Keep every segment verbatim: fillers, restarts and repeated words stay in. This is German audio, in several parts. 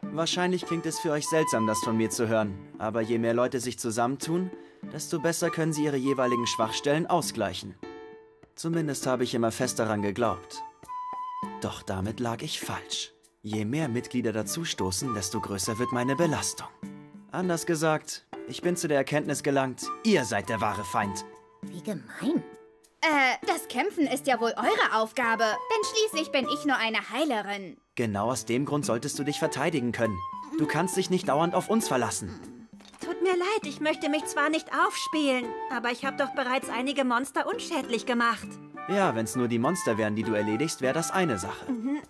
Wahrscheinlich klingt es für euch seltsam, das von mir zu hören. Aber je mehr Leute sich zusammentun, desto besser können sie ihre jeweiligen Schwachstellen ausgleichen. Zumindest habe ich immer fest daran geglaubt. Doch damit lag ich falsch. Je mehr Mitglieder dazustoßen, desto größer wird meine Belastung. Anders gesagt, ich bin zu der Erkenntnis gelangt, ihr seid der wahre Feind. Wie gemein. Äh, das Kämpfen ist ja wohl eure Aufgabe, denn schließlich bin ich nur eine Heilerin. Genau aus dem Grund solltest du dich verteidigen können. Du kannst dich nicht dauernd auf uns verlassen. Tut mir leid, ich möchte mich zwar nicht aufspielen, aber ich habe doch bereits einige Monster unschädlich gemacht. Ja, wenn es nur die Monster wären, die du erledigst, wäre das eine Sache. Mhm.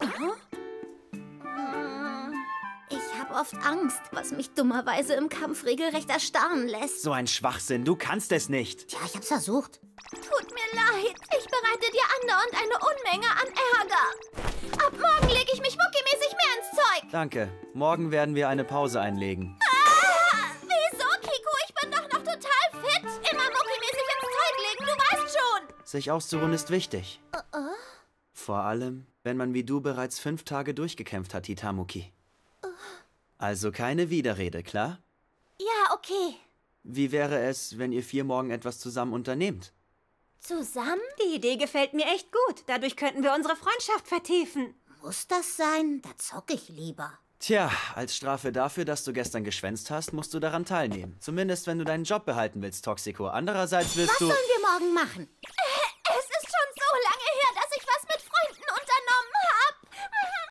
Ich habe oft Angst, was mich dummerweise im Kampf regelrecht erstarren lässt. So ein Schwachsinn, du kannst es nicht. Tja, ich hab's versucht. Tut mir leid, ich bereite dir andauernd eine Unmenge an Ärger. Ab morgen lege ich mich muckimäßig mehr ins Zeug. Danke. Morgen werden wir eine Pause einlegen. Ah, wieso, Kiku? Ich bin doch noch total fit. Immer muckimäßig ins Zeug legen, du weißt schon. Sich auszuruhen ist wichtig. Uh -uh. Vor allem, wenn man wie du bereits fünf Tage durchgekämpft hat, Hitamuki. Uh. Also keine Widerrede, klar? Ja, okay. Wie wäre es, wenn ihr vier morgen etwas zusammen unternehmt? Zusammen? Die Idee gefällt mir echt gut. Dadurch könnten wir unsere Freundschaft vertiefen. Muss das sein? Da zock ich lieber. Tja, als Strafe dafür, dass du gestern geschwänzt hast, musst du daran teilnehmen. Zumindest, wenn du deinen Job behalten willst, Toxico. Andererseits willst Was du... sollen wir morgen machen?